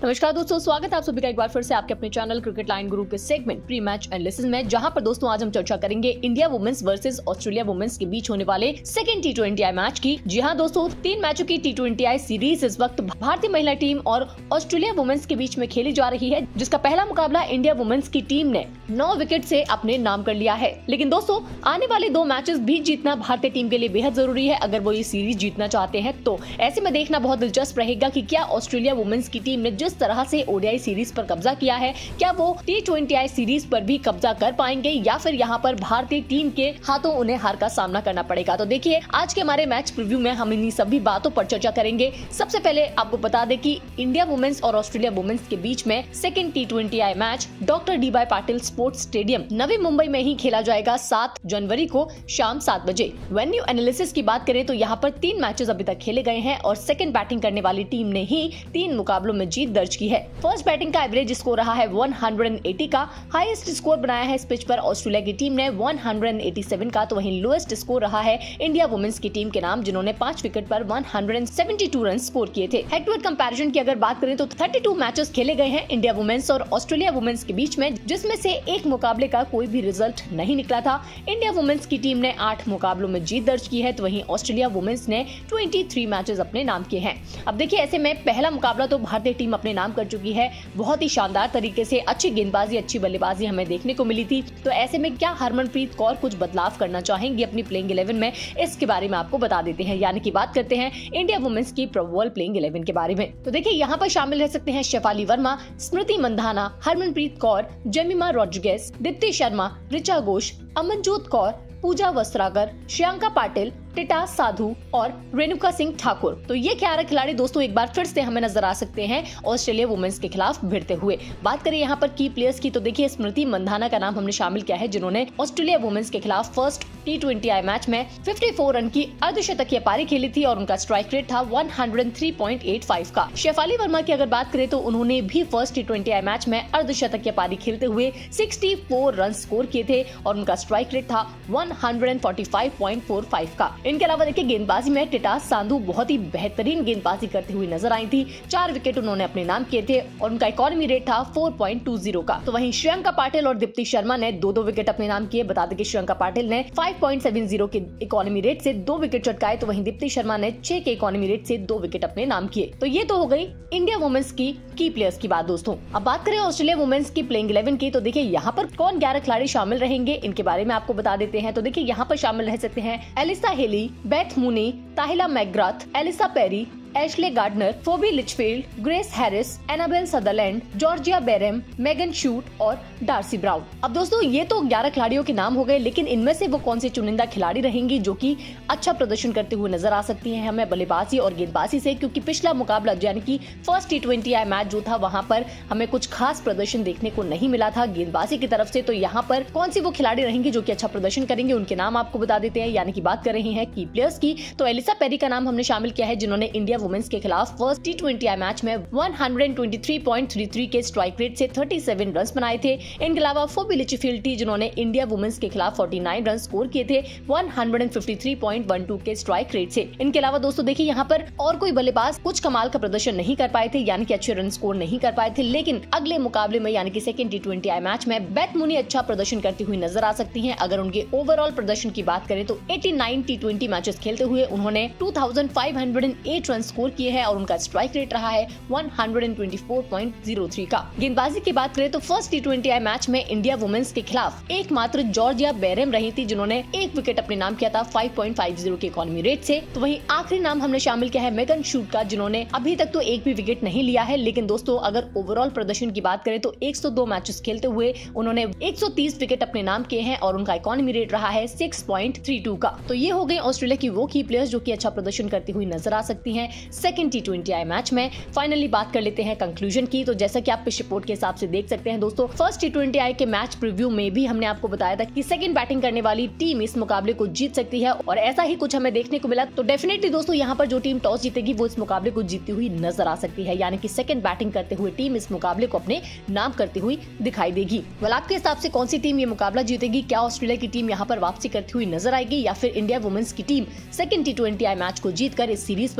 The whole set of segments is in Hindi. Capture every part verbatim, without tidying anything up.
नमस्कार दोस्तों, स्वागत है आप सभी का एक बार फिर से आपके अपने चैनल क्रिकेट लाइन ग्रुप के सेगमेंट प्री मैच एनालिसिस में, जहां पर दोस्तों आज हम चर्चा करेंगे India women's versus Australia women's के बीच होने वाले second T twenty I match की। जी हां दोस्तों, तीन मैचों की टी ट्वेंटी आई सीरीज इस वक्त भारतीय महिला टीम और ऑस्ट्रेलिया वुमेन्स के बीच में खेली जा रही है, जिसका पहला मुकाबला इंडिया वुमेन्स की टीम ने नौ विकेट से अपने नाम कर लिया है। लेकिन दोस्तों आने वाले दो मैचेस भी जीतना भारतीय टीम के लिए बेहद जरूरी है अगर वो ये सीरीज जीतना चाहते हैं। तो ऐसे में देखना बहुत दिलचस्प रहेगा कि क्या ऑस्ट्रेलिया वुमेन्स की टीम ने जिस तरह से ओडीआई सीरीज पर कब्जा किया है, क्या वो टी ट्वेंटी आई सीरीज पर भी कब्जा कर पाएंगे या फिर यहाँ पर भारतीय टीम के हाथों उन्हें हार का सामना करना पड़ेगा। तो देखिए आज के हमारे मैच प्रीव्यू में हम इन्हीं सभी बातों पर चर्चा करेंगे। सबसे पहले आपको बता दें कि इंडिया वुमेन्स और ऑस्ट्रेलिया वुमेन्स के बीच में second T twenty I match doctor D Y Patil sports stadium Navi Mumbai में ही खेला जाएगा सात जनवरी को शाम सात बजे। वेन्यू एनालिसिस की बात करें तो यहाँ पर तीन मैचेस अभी तक खेले गए हैं और सेकंड बैटिंग करने वाली टीम ने ही तीन मुकाबलों में जीत दर्ज की है। फर्स्ट बैटिंग का एवरेज स्कोर रहा है एक सौ अस्सी का, हाईएस्ट स्कोर बनाया है इस पिच पर ऑस्ट्रेलिया की टीम ने एक सौ सत्तासी का, तो वहीं लोएस्ट स्कोर रहा है इंडिया वुमेन्स की टीम के नाम, जिन्होंने पांच विकेट पर एक सौ बहत्तर रन स्कोर किए थे। हेड टू हेड कंपैरिजन की अगर बात करें तो बत्तीस मैचेस खेले गए हैं इंडिया वुमेन्स और ऑस्ट्रेलिया वुमेन्स के बीच में, जिसमें से एक मुकाबले का कोई भी रिजल्ट नहीं निकला था। इंडिया वुमेन्स की टीम ने आठ मुकाबलों में जीत दर्ज की है, तो वहीं ऑस्ट्रेलिया वुमेन्स ने तेईस मैचेस अपने नाम किए हैं। अब देखिए ऐसे में पहला मुकाबला तो भारतीय टीम अपने नाम कर चुकी है, बहुत ही शानदार तरीके से अच्छी गेंदबाजी अच्छी बल्लेबाजी हमें देखने को मिली थी। तो ऐसे में क्या हरमनप्रीत कौर कुछ बदलाव करना चाहेंगी अपनी प्लेइंग इलेवन में, इसके बारे में आपको बता देते हैं। यानी कि बात करते हैं इंडिया वुमेन्स की प्रोवर्ल्ड प्लेइंग इलेवन के बारे में। तो देखिए यहाँ पर शामिल रह सकते हैं शेफाली वर्मा, स्मृति मंधाना, हरमनप्रीत कौर, जेमिमा रॉड्रिगेज, दीप्ति शर्मा, ऋचा घोष, अमनजोत कौर, पूजा वस्त्राकर, श्रियंका पाटिल, टिटा साधु और रेणुका सिंह ठाकुर। तो ये ग्यारह खिलाड़ी दोस्तों एक बार फिर से हमें नजर आ सकते हैं ऑस्ट्रेलिया वुमेन्स के खिलाफ भिड़ते हुए। बात करें यहाँ पर की प्लेयर्स की तो देखिए स्मृति मंधाना का नाम हमने शामिल किया है, जिन्होंने ऑस्ट्रेलिया वुमेन्स के खिलाफ first T twenty I match में चौवन रन की अर्धशतकीय पारी खेली थी और उनका स्ट्राइक रेट था एक सौ तीन पॉइंट आठ पाँच का। शेफाली वर्मा की अगर बात करें तो उन्होंने भी first T twenty I match में अर्धशतकीय पारी खेलते हुए चौंसठ रन स्कोर किए थे और उनका स्ट्राइक रेट था एक सौ पैंतालीस पॉइंट चार पाँच का। इनके अलावा देखिए गेंदबाजी में टिटा साधु बहुत ही बेहतरीन गेंदबाजी करती हुई नजर आई थी, चार विकेट उन्होंने अपने नाम किए थे और उनका इकोनॉमी रेट था चार पॉइंट दो शून्य का। तो वहीं श्रियंका पाटिल और दीप्ति शर्मा ने दो दो विकेट अपने नाम किए। बता दें कि श्रियंका पाटिल ने पाँच पॉइंट सात शून्य के इकोनॉमी रेट से दो विकेट चटकाए, तो वहीं दीप्ति शर्मा ने छह के इकोनॉमी रेट से दो विकेट अपने नाम किए। तो ये तो हो गई इंडिया वुमेन्स की की प्लेयर्स की बात दोस्तों। अब बात करें ऑस्ट्रेलिया वुमेन्स की प्लेइंग इलेवन की तो देखिए यहाँ पर कौन ग्यारह खिलाड़ी शामिल रहेंगे, इनके बारे में आपको बता देते हैं। तो देखिए यहाँ पर शामिल रह सकते हैं Alyssa Healy, Beth Mooney, Tahlia McGrath, Ellyse Perry, Ashleigh Gardner, Phoebe Litchfield, Grace Harris, Annabel Sutherland, Georgia Wareham, Megan Schutt और डार्सी ब्राउन। अब दोस्तों ये तो ग्यारह खिलाड़ियों के नाम हो गए, लेकिन इनमें से वो कौन से चुनिंदा खिलाड़ी रहेंगी जो कि अच्छा प्रदर्शन करते हुए नजर आ सकती हैं हमें बल्लेबाजी और गेंदबाजी से, क्योंकि पिछला मुकाबला यानी कि first T twenty I match जो था वहां पर हमें कुछ खास प्रदर्शन देखने को नहीं मिला था गेंदबाजी की तरफ से। तो यहाँ पर कौन सी वो खिलाड़ी रहेंगी जो कि अच्छा प्रदर्शन करेंगे, उनके नाम आपको बता देते हैं। यानी कि बात कर रहे हैं की प्लेयर्स की, तो एलिसा पेरी का नाम हमने शामिल किया है, जिन्होंने इंडिया वुमेन्स के खिलाफ first T twenty I match में एक सौ तेईस पॉइंट तीन तीन के स्ट्राइक रेट से सैंतीस रन बनाए थे। इनके अलावा फोबी लिचफील्ड जिन्होंने इंडिया वुमेन्स के खिलाफ उनचास रन स्कोर किए थे एक सौ तिरेपन पॉइंट बारह के स्ट्राइक रेट से। इनके अलावा दोस्तों देखिए यहाँ पर और कोई बल्लेबाज कुछ कमाल का प्रदर्शन नहीं कर पाए थे, यानी कि अच्छे रन स्कोर नहीं कर पाए थे। लेकिन अगले मुकाबले में यानी कि second T twenty I match में बेथ मूनी अच्छा प्रदर्शन करती हुई नजर आ सकती हैं। अगर उनके ओवरऑल प्रदर्शन की बात करें तो नवासी टी ट्वेंटी मैचेस खेलते हुए उन्होंने दो हज़ार पाँच सौ आठ रन स्कोर किए हैं और उनका स्ट्राइक रेट रहा है एक सौ चौबीस पॉइंट शून्य तीन का। गेंदबाजी की बात करें तो first T twenty I match में इंडिया वुमेन्स के खिलाफ एकमात्र जॉर्जिया बेरेम रही थी, जिन्होंने एक विकेट अपने नाम किया था पाँच पॉइंट पाँच शून्य के इकोनॉमी रेट से। तो वहीं आखिरी नाम हमने शामिल किया है मेगन शूट का, जिन्होंने अभी तक तो एक भी विकेट नहीं लिया है। लेकिन दोस्तों अगर ओवरऑल प्रदर्शन की बात करें तो एक सौ दो मैचेस खेलते हुए उन्होंने एक सौ तीस विकेट अपने नाम किए हैं और उनका इकोनॉमी रेट रहा है छह पॉइंट तीन दो का। तो ये हो गई ऑस्ट्रेलिया की वो की प्लेयर्स जो कि अच्छा प्रदर्शन करती हुई नजर आ सकती हैं second T twenty I match में। फाइनली बात कर लेते हैं कंक्लूजन की। तो जैसा कि आप पिच रिपोर्ट के हिसाब से देख सकते हैं दोस्तों, फर्स्ट टी ट्वेंटी आई के मैच प्रीव्यू में भी हमने आपको बताया था कि सेकंड बैटिंग करने वाली टीम इस मुकाबले को जीत सकती है और ऐसा ही कुछ हमें देखने को मिला। तो डेफिनेटली दोस्तों यहाँ पर जो टीम टॉस जीतेगी वो इस मुकाबले को जीतती हुई नजर आ सकती है, यानी कि सेकंड बैटिंग करते हुए टीम इस मुकाबले को अपने नाम करती हुई दिखाई देगी। वेल आपके हिसाब से कौन सी टीम ये मुकाबला जीतेगी? क्या ऑस्ट्रेलिया की टीम यहाँ पर वापसी करती हुई नजर आएगी या फिर इंडिया वुमेन्स की team second T twenty I match को जीतकर इस सीरीज पर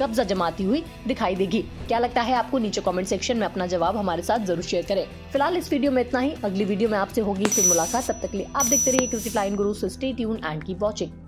कब्जा जमाती हुई दिखाई देगी। क्या लगता है आपको? नीचे कमेंट सेक्शन में अपना जवाब हमारे साथ जरूर शेयर करें। फिलहाल इस वीडियो में इतना ही। अगली वीडियो में आपसे होगी फिर मुलाकात। तब तक के लिए आप देखते रहिए cricket line Guru. Stay tuned and keep watching.